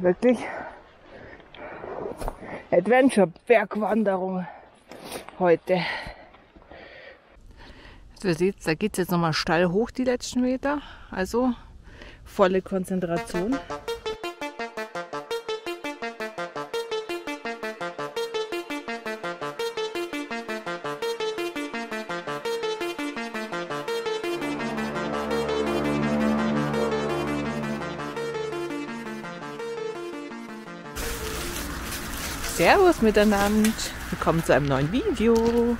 wirklich Adventure-Bergwanderung heute. Also ihr seht, da geht es jetzt nochmal steil hoch die letzten Meter, also volle Konzentration. Servus miteinander, willkommen zu einem neuen Video.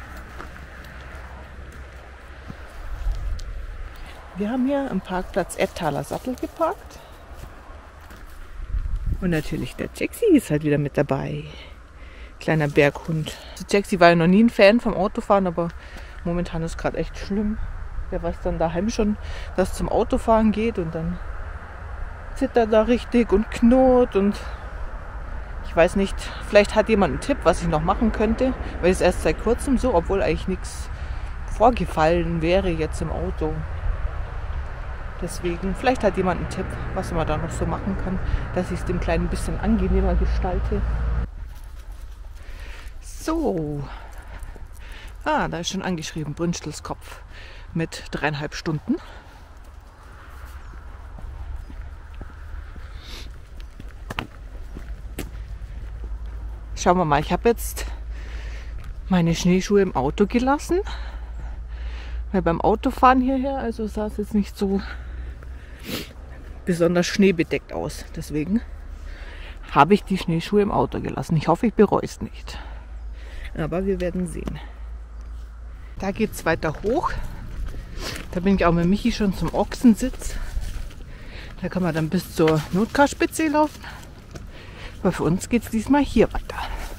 Wir haben hier am Parkplatz Ettaler Sattel geparkt. Und natürlich der Jaxi ist halt wieder mit dabei. Kleiner Berghund. Also Jaxi war ja noch nie ein Fan vom Autofahren, aber momentan ist gerade echt schlimm. Der weiß dann daheim schon, dass es zum Autofahren geht und dann zittert er richtig und knurrt und ich weiß nicht, vielleicht hat jemand einen Tipp, was ich noch machen könnte, weil es erst seit kurzem so, obwohl eigentlich nichts vorgefallen wäre jetzt im Auto. Deswegen, vielleicht hat jemand einen Tipp, was man da noch so machen kann, dass ich es dem Kleinen ein bisschen angenehmer gestalte. So. Da ist schon angeschrieben, Brünstelskopf mit 3,5 Stunden. Schauen wir mal, ich habe jetzt meine Schneeschuhe im Auto gelassen, weil beim Autofahren hierher, also sah es jetzt nicht so besonders schneebedeckt aus. Deswegen habe ich die Schneeschuhe im Auto gelassen. Ich hoffe, ich bereue es nicht. Aber wir werden sehen. Da geht es weiter hoch. Da bin ich auch mit Michi schon zum Ochsensitz. Da kann man dann bis zur Notkarspitze laufen. Aber für uns geht es diesmal hier weiter.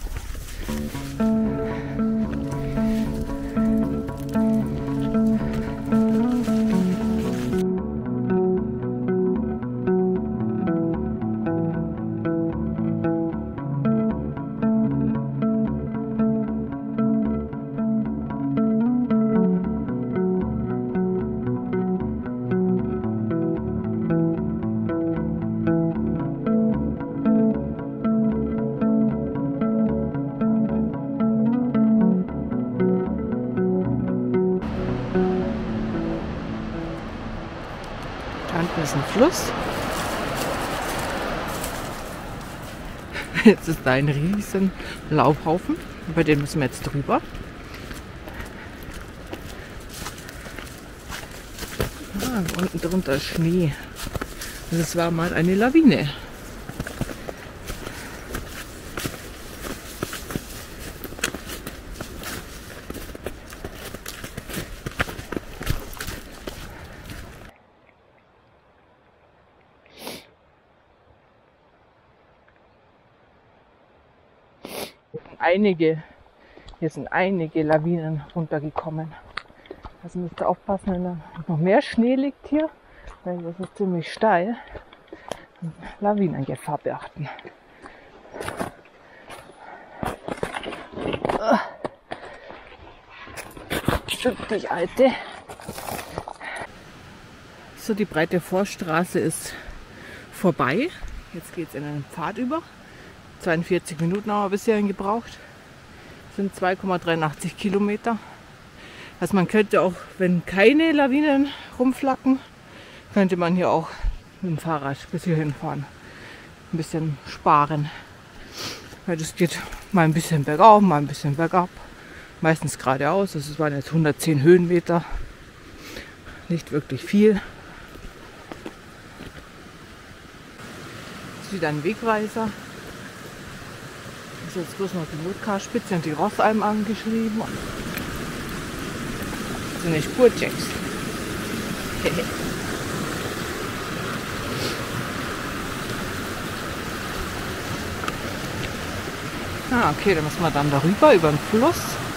Da unten ist ein Fluss. Jetzt ist da ein riesen Laubhaufen. Über den müssen wir jetzt drüber. Unten drunter ist Schnee. Das war mal eine Lawine. Hier sind einige Lawinen runtergekommen. Also müsst ihr aufpassen, wenn da noch mehr Schnee liegt hier, weil das ist ziemlich steil. Lawinengefahr beachten. Stücklich alte. So, die breite Forststraße ist vorbei. Jetzt geht es in einen Pfad über. 42 Minuten haben wir bisher gebraucht. Das sind 2,83 Kilometer. Also man könnte auch, wenn keine Lawinen rumflacken, könnte man hier auch mit dem Fahrrad bis hierhin fahren. Ein bisschen sparen. Weil das geht mal ein bisschen bergauf, mal ein bisschen bergab. Meistens geradeaus. Das waren jetzt 110 Höhenmeter. Nicht wirklich viel. Das ist wieder ein Wegweiser. Das ist jetzt bloß noch die Notkarspitze und die Rossalm angeschrieben. Das sind eine Spurchecks. Okay, dann müssen wir dann darüber, über den Fluss.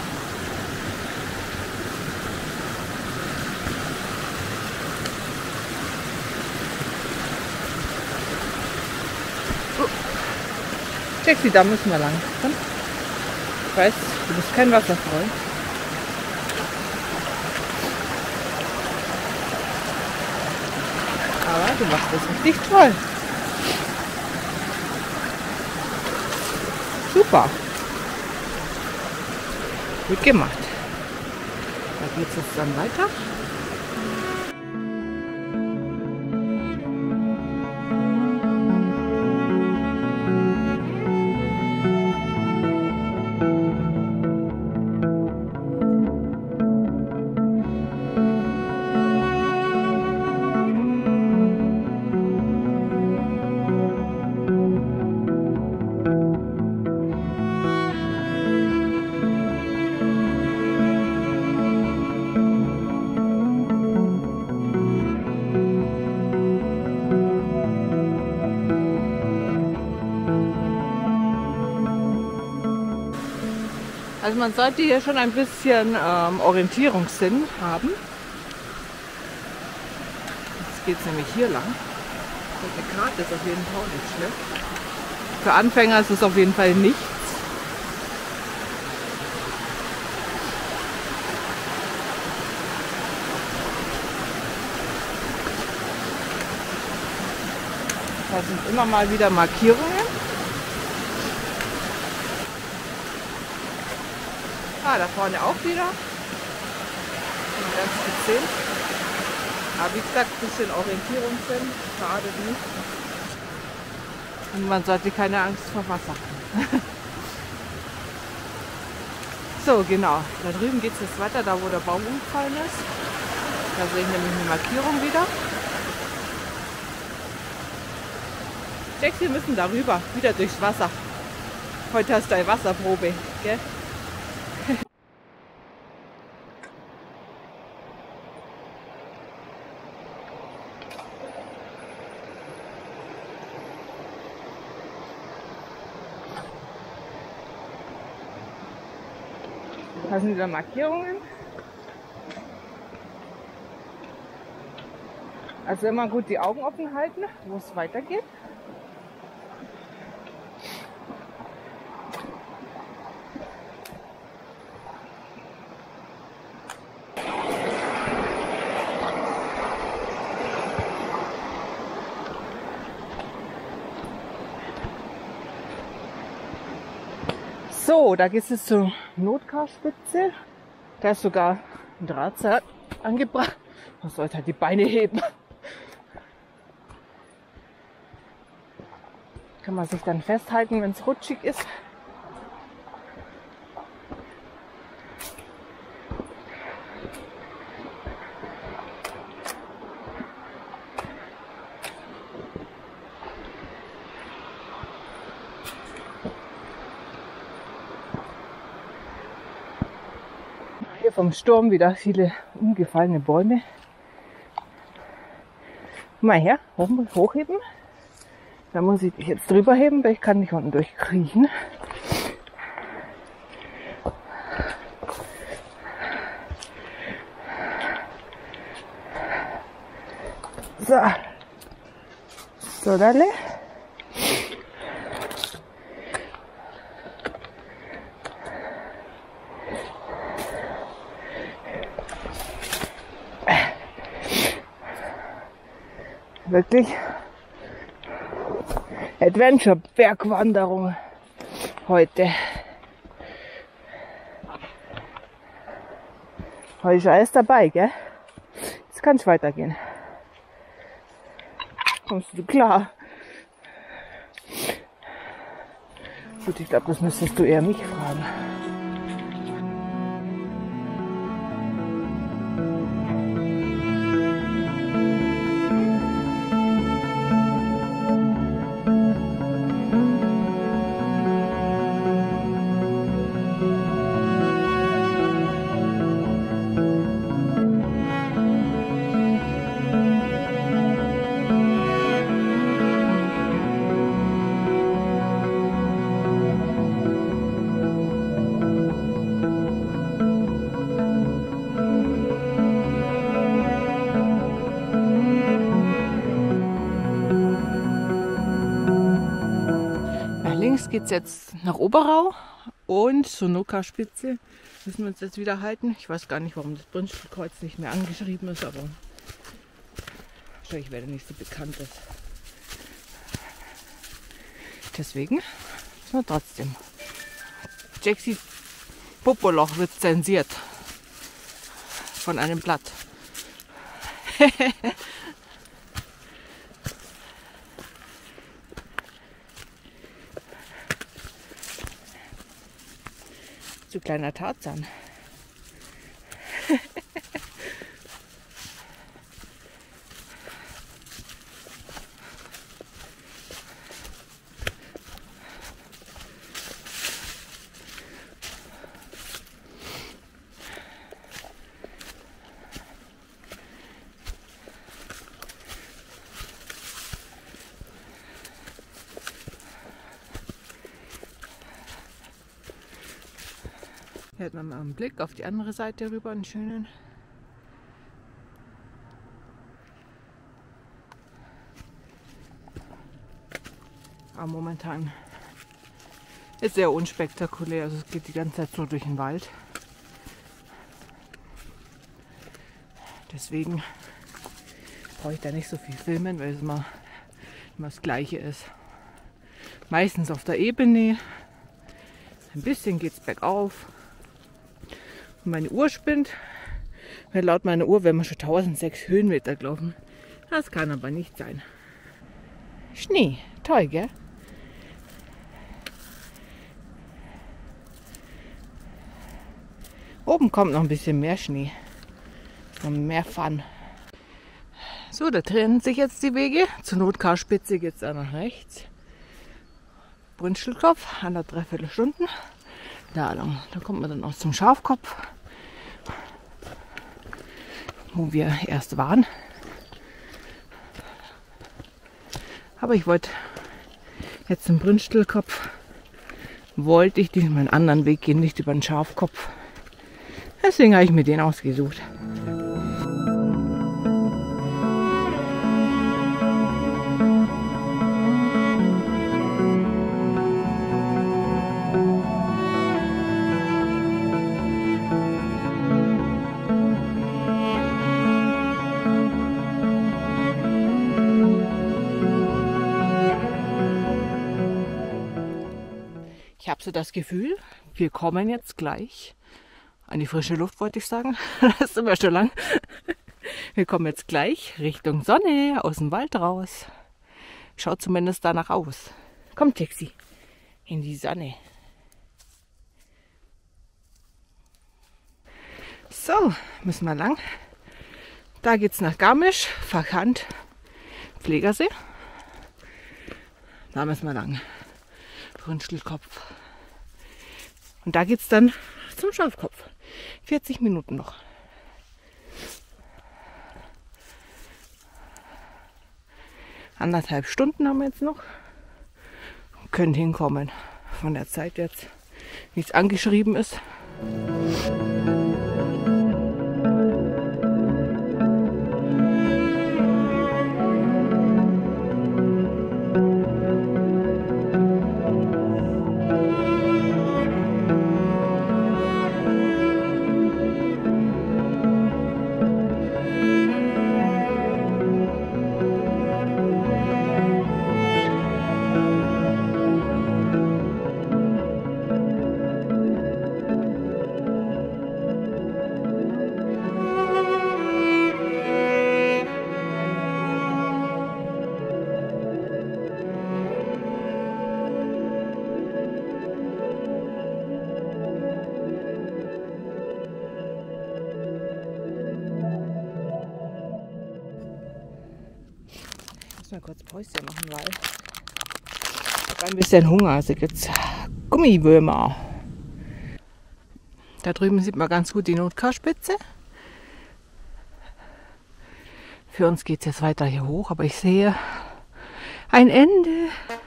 Jaxi, da müssen wir lang. Ich weiß, du bist kein Wasserfreund. Aber du machst das richtig toll. Super. Gut gemacht. Da geht es jetzt dann weiter. Also man sollte hier schon ein bisschen Orientierungssinn haben. Jetzt geht es nämlich hier lang. Die Karte ist auf jeden Fall nicht schlecht. Für Anfänger ist es auf jeden Fall nichts. Da sind immer mal wieder Markierungen. Ah, da vorne auch wieder. Ganz gut sehen. Aber wie gesagt, ein bisschen Orientierungssinn schadet nicht. Und man sollte keine Angst vor Wasser haben. So, genau. Da drüben geht es jetzt weiter, da wo der Baum umgefallen ist. Da sehe ich nämlich eine Markierung wieder. Jax, wir müssen darüber, wieder durchs Wasser. Heute hast du eine Wasserprobe, gell? Da sind wieder Markierungen. Also immer gut die Augen offen halten, wo es weitergeht. So, da geht es jetzt zur Notkarspitze. Da ist sogar ein Drahtseil angebracht. Man sollte halt die Beine heben. Kann man sich dann festhalten, wenn es rutschig ist. Hier vom Sturm wieder viele umgefallene Bäume. Mal her, hochheben. Da muss ich dich jetzt drüber heben, weil ich kann nicht unten durchkriechen. So. So, dalle. Wirklich Adventure-Bergwanderung heute. Heute ist alles dabei, gell? Jetzt kann es weitergehen. Kommst du klar? Gut, ich glaube, das müsstest du eher mich fragen. Links geht es jetzt nach Oberau und zur Noka-Spitze müssen wir uns jetzt wieder halten. Ich weiß gar nicht, warum das Brünstelkreuz nicht mehr angeschrieben ist, aber wahrscheinlich, weil er nicht so bekannt ist. Deswegen müssen wir trotzdem Jaxis Popoloch wird zensiert von einem Blatt. Zu kleiner Tarzan. Hier hat man mal einen Blick auf die andere Seite rüber, einen schönen. Aber momentan ist sehr unspektakulär, also es geht die ganze Zeit so durch den Wald. Deswegen brauche ich da nicht so viel filmen, weil es immer das Gleiche ist. Meistens auf der Ebene, ein bisschen geht es bergauf. Und meine Uhr spinnt, weil laut meiner Uhr werden wir schon 1006 Höhenmeter gelaufen. Das kann aber nicht sein. Schnee, toll, gell? Oben kommt noch ein bisschen mehr Schnee. Noch mehr Fun. So, da trennen sich jetzt die Wege. Zur Notkarspitze geht es da nach rechts. Brünstelkopf, 1,5 Stunden. Da lang. Da kommt man dann auch zum Schafkopf, wo wir erst waren. Aber ich wollte jetzt zum Brünstelkopf, wollte ich diesen einen anderen Weg gehen, nicht über den Schafkopf. Deswegen habe ich mir den ausgesucht. Ich habe so das Gefühl, wir kommen jetzt gleich an die frische Luft, wollte ich sagen. Das ist immer schon lang. Wir kommen jetzt gleich Richtung Sonne, aus dem Wald raus. Schaut zumindest danach aus. Komm, Jaxi, in die Sonne. So, müssen wir lang. Da geht's nach Garmisch, Verkant, Pflegersee. Da müssen wir lang. Brünstelkopf. Und da geht's dann zum Schafkopf. 40 Minuten noch. Anderthalb Stunden haben wir jetzt noch. Können hinkommen. Von der Zeit jetzt, wie es angeschrieben ist. Mal kurz Päuschen machen, weil ich habe ein bisschen Hunger. Also gibt's Gummiwürmer. Da drüben sieht man ganz gut die Notkarspitze. Für uns geht es jetzt weiter hier hoch, aber ich sehe ein Ende.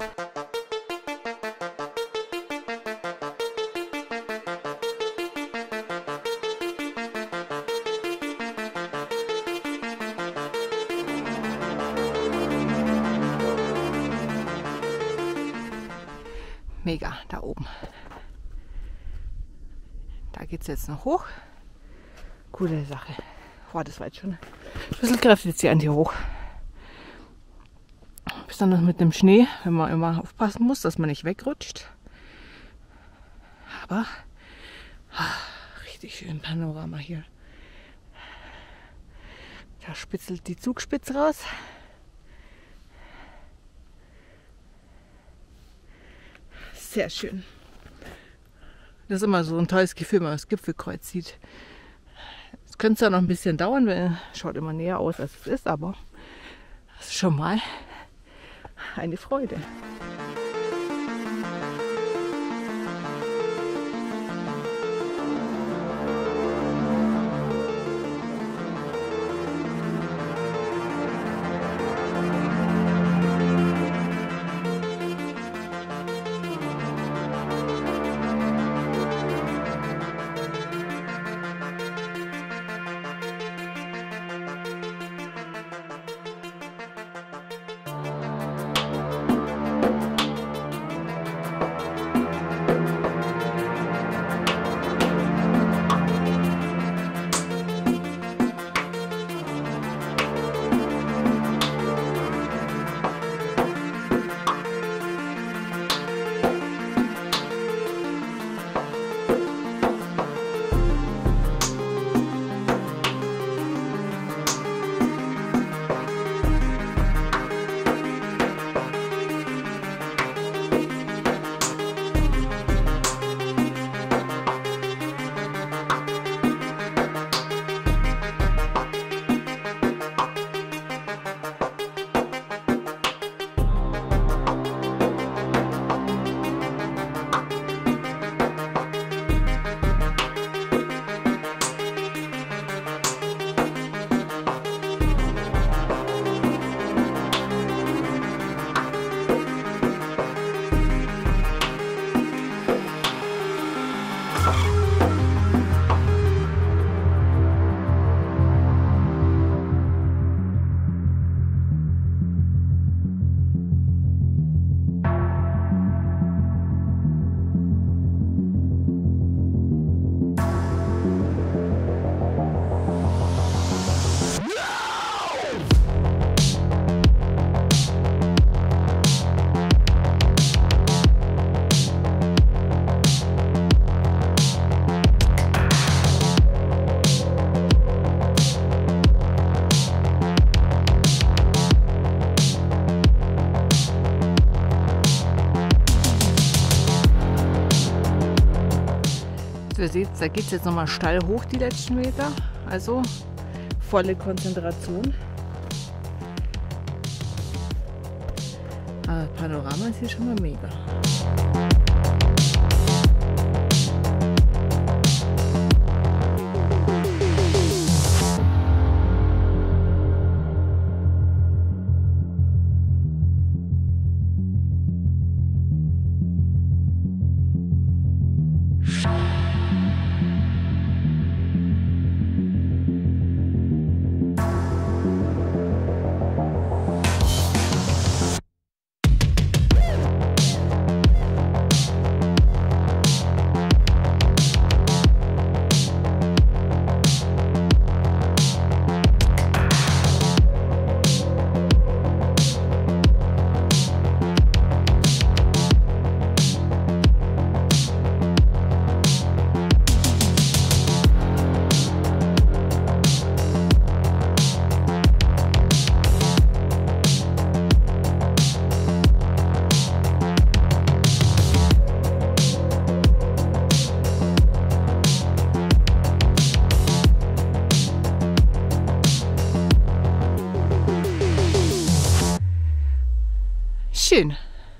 Mega, da oben. Da geht es jetzt noch hoch. Coole Sache. Boah, das war jetzt schon ein bisschen kräftig jetzt hier an hier hoch. Besonders mit dem Schnee, wenn man immer aufpassen muss, dass man nicht wegrutscht. Aber richtig schön Panorama hier. Da spitzelt die Zugspitze raus. Sehr schön. Das ist immer so ein tolles Gefühl, wenn man das Gipfelkreuz sieht. Es könnte zwar noch ein bisschen dauern, weil es schaut immer näher aus, als es ist, aber das ist schon mal eine Freude. Ihr seht, da geht es jetzt nochmal steil hoch die letzten Meter, also volle Konzentration. Aber Panorama ist hier schon mal mega. Schön.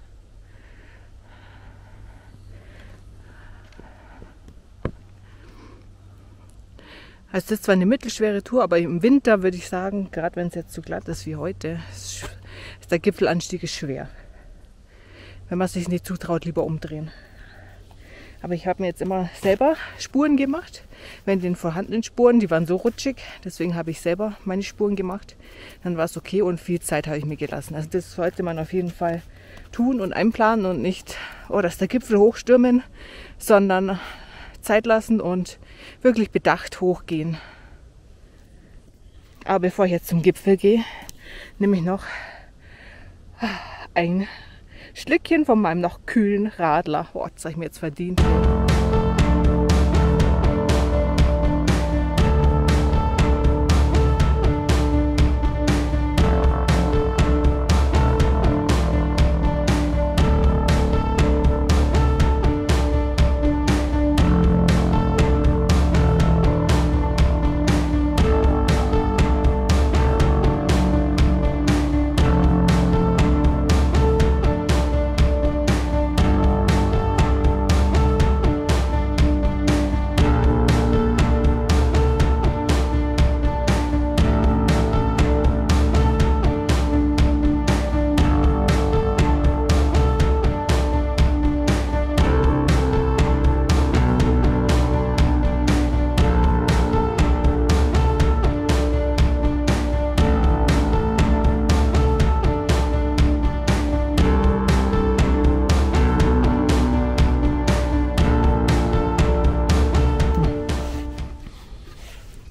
Also das ist zwar eine mittelschwere Tour, aber im Winter würde ich sagen, gerade wenn es jetzt so glatt ist wie heute, ist der Gipfelanstieg schwer. Wenn man sich nicht zutraut, lieber umdrehen. Aber ich habe mir jetzt immer selber Spuren gemacht. Wenn den vorhandenen Spuren, die waren so rutschig, deswegen habe ich selber meine Spuren gemacht. Dann war es okay und viel Zeit habe ich mir gelassen. Also das sollte man auf jeden Fall tun und einplanen und nicht, oh, dass der Gipfel hochstürmen, sondern Zeit lassen und wirklich bedacht hochgehen. Aber bevor ich jetzt zum Gipfel gehe, nehme ich noch ein Schlückchen von meinem noch kühlen Radler. Oh, das habe ich mir jetzt verdient.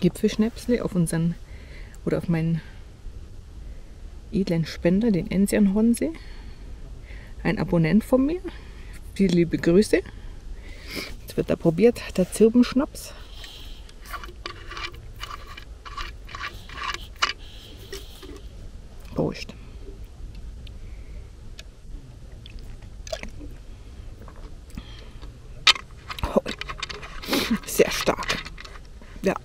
Gipfelschnäpsle auf unseren oder auf meinen edlen Spender, den Enzian Hornsee. Ein Abonnent von mir. Viele liebe Grüße. Jetzt wird da probiert, der Zirbenschnaps. Prost. Oh, sehr stark. Ja.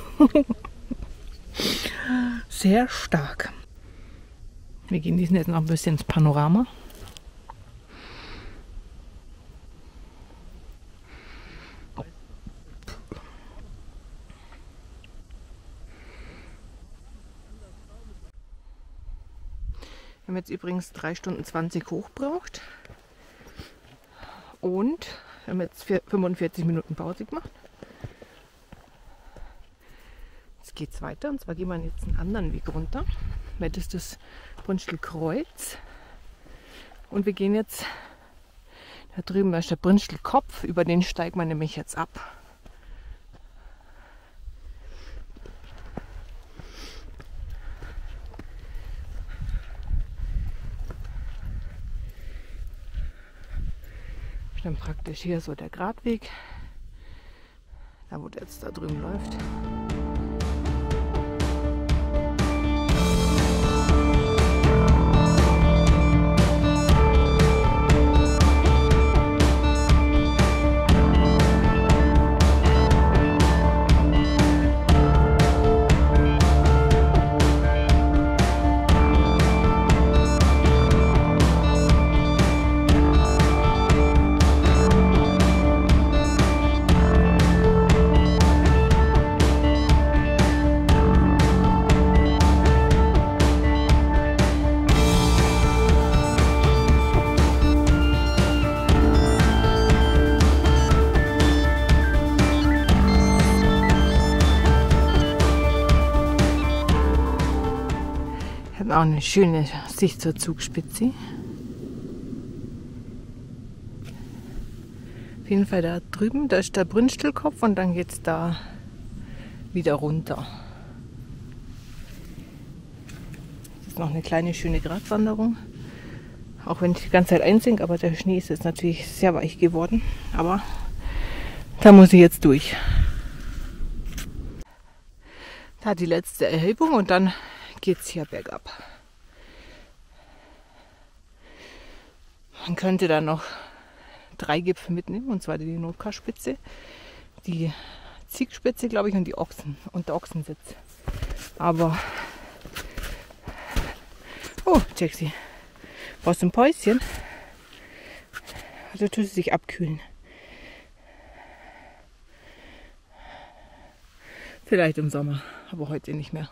Sehr stark. Wir genießen jetzt noch ein bisschen das Panorama. Wir haben jetzt übrigens 3 Stunden 20 hochgebraucht und wir haben jetzt 45 Minuten Pause gemacht. Jetzt geht es weiter und zwar gehen wir jetzt einen anderen Weg runter, weil das ist das Brünstelkreuz und wir gehen jetzt, da drüben ist der Brünstelkopf, über den steigen wir nämlich jetzt ab. Dann praktisch hier so der Gradweg, da wo der jetzt da drüben läuft. Auch eine schöne Sicht zur Zugspitze. Auf jeden Fall da drüben, da ist der Brünstelkopf und dann geht es da wieder runter. Das ist noch eine kleine schöne Gratwanderung. Auch wenn ich die ganze Zeit einsinke, aber der Schnee ist jetzt natürlich sehr weich geworden. Aber da muss ich jetzt durch. Da die letzte Erhebung und dann geht es hier bergab. Man könnte dann noch 3 Gipfel mitnehmen, und zwar die Notkarspitze, die Ziegspitze, glaube ich, und die Ochsen und der Ochsensitz. Aber oh, Jaxi, brauchst du ein Päuschen? Also tut sie sich abkühlen. Vielleicht im Sommer, aber heute nicht mehr.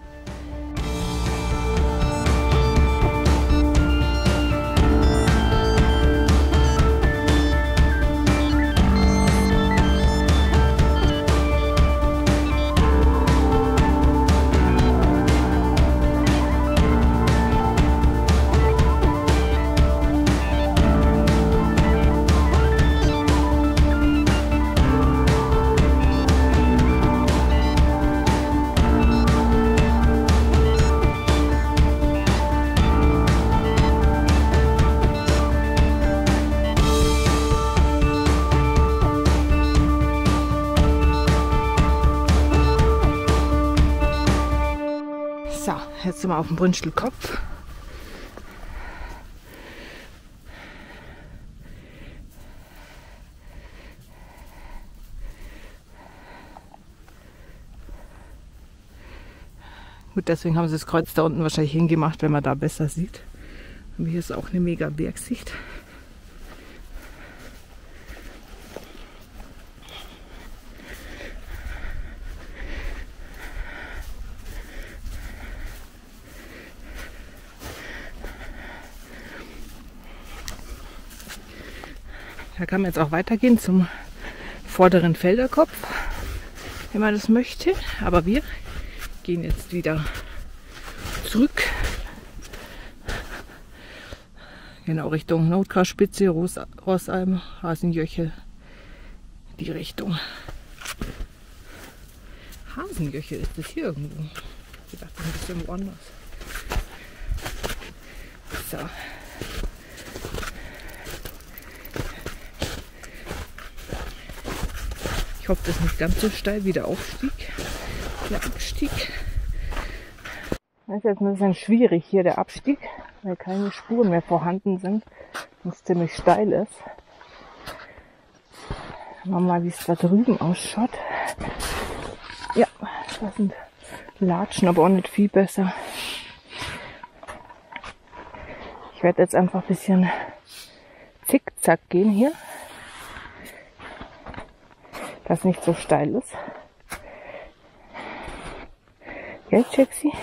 So, jetzt sind wir auf dem Brünstelkopf. Gut, deswegen haben sie das Kreuz da unten wahrscheinlich hingemacht, wenn man da besser sieht. Und hier ist auch eine mega Bergsicht. Da kann man jetzt auch weitergehen zum vorderen Felderkopf, wenn man das möchte. Aber wir gehen jetzt wieder zurück. Genau Richtung Notkarspitze, Rossalm, Hasenjöchel. Die Richtung. Hasen. Riesenjöchel. Ist das hier irgendwo? Ich dachte, das ist ein bisschen woanders. So. Ich hoffe, das ist nicht ganz so steil wie der Aufstieg. Der Abstieg. Das ist jetzt ein bisschen schwierig hier, der Abstieg, weil keine Spuren mehr vorhanden sind und es ziemlich steil ist. Schauen wir mal, wie es da drüben ausschaut. Ja, das sind Latschen, aber auch nicht viel besser. Ich werde jetzt einfach ein bisschen zickzack gehen hier, dass nicht so steil ist. Gell, Jaxi?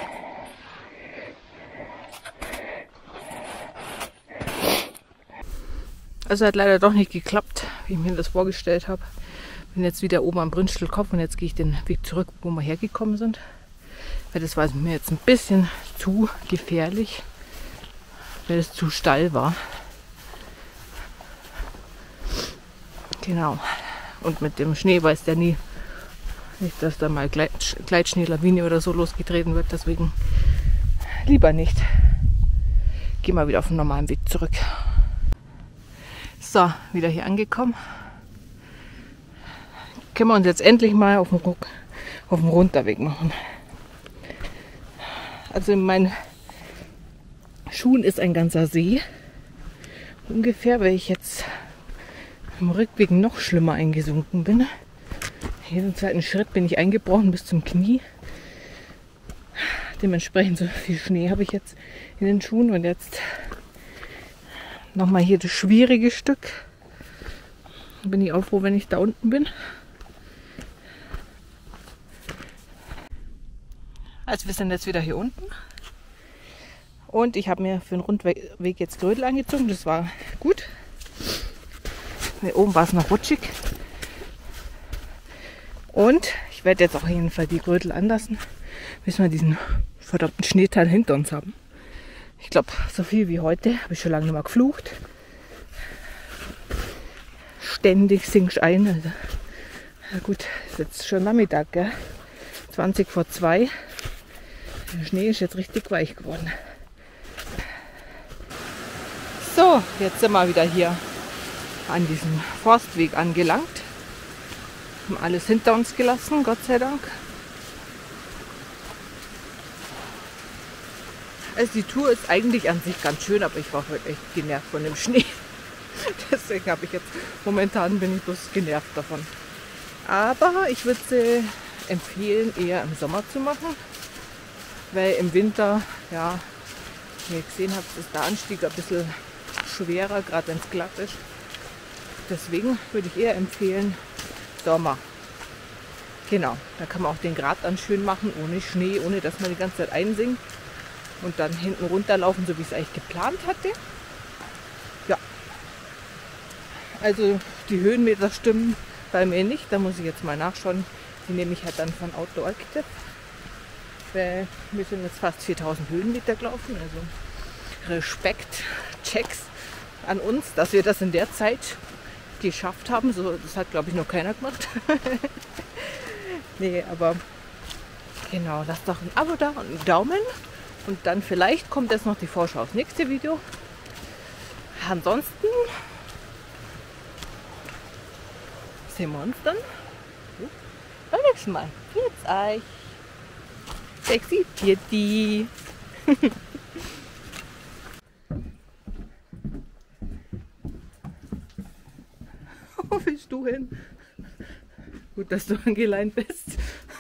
Also hat leider doch nicht geklappt, wie ich mir das vorgestellt habe. Bin jetzt wieder oben am Brünstelkopf und jetzt gehe ich den Weg zurück, wo wir hergekommen sind. Weil das war mir jetzt ein bisschen zu gefährlich, weil es zu steil war. Genau. Und mit dem Schnee weiß der nie, nicht, dass da mal Gleitschneelawine oder so losgetreten wird. Deswegen lieber nicht. Geh mal wieder auf den normalen Weg zurück. So, wieder hier angekommen. Können wir uns jetzt endlich mal auf dem Runterweg machen. Also in meinen Schuhen ist ein ganzer See. Ungefähr, weil ich jetzt im Rückweg noch schlimmer eingesunken bin. Jeden zweiten Schritt bin ich eingebrochen bis zum Knie. Dementsprechend so viel Schnee habe ich jetzt in den Schuhen. Und jetzt nochmal hier das schwierige Stück. Bin ich auch froh, wenn ich da unten bin. Also wir sind jetzt wieder hier unten. Und ich habe mir für den Rundweg jetzt Grödel angezogen. Das war gut. Hier oben war es noch rutschig. Und ich werde jetzt auch auf jeden Fall die Grödel anlassen, bis wir diesen verdammten Schneeteil hinter uns haben. Ich glaube, so viel wie heute habe ich schon lange nicht mehr geflucht. Ständig singst ein. Also, na gut, ist jetzt schon Nachmittag, gell? 20 vor 2. Der Schnee ist jetzt richtig weich geworden. So, jetzt sind wir wieder hier an diesem Forstweg angelangt. Haben alles hinter uns gelassen, Gott sei Dank. Also die Tour ist eigentlich an sich ganz schön, aber ich war heute echt genervt von dem Schnee. Deswegen habe ich jetzt, momentan bin ich bloß genervt davon. Aber ich würde sie empfehlen, eher im Sommer zu machen. Weil im Winter, ja, wie ihr gesehen habt, ist der Anstieg ein bisschen schwerer, gerade wenn es glatt ist. Deswegen würde ich eher empfehlen, Sommer. Genau, da kann man auch den Grat dann schön machen, ohne Schnee, ohne dass man die ganze Zeit einsinkt. Und dann hinten runterlaufen, so wie ich es eigentlich geplant hatte. Ja. Also die Höhenmeter stimmen bei mir nicht. Da muss ich jetzt mal nachschauen. Die nehme ich halt dann von Outdoor Active. Weil wir sind jetzt fast 4000 Höhenmeter gelaufen. Also Respekt, Checks an uns, dass wir das in der Zeit geschafft haben. So, das hat, glaube ich, noch keiner gemacht. Nee, aber genau, lasst doch ein Abo da und einen Daumen. Und dann vielleicht kommt jetzt noch die Vorschau aufs nächste Video. Ansonsten sehen wir uns dann beim nächsten Mal. Jetzt euch. Sexy Pieti. Wo willst du hin? Gut, dass du angeleint bist.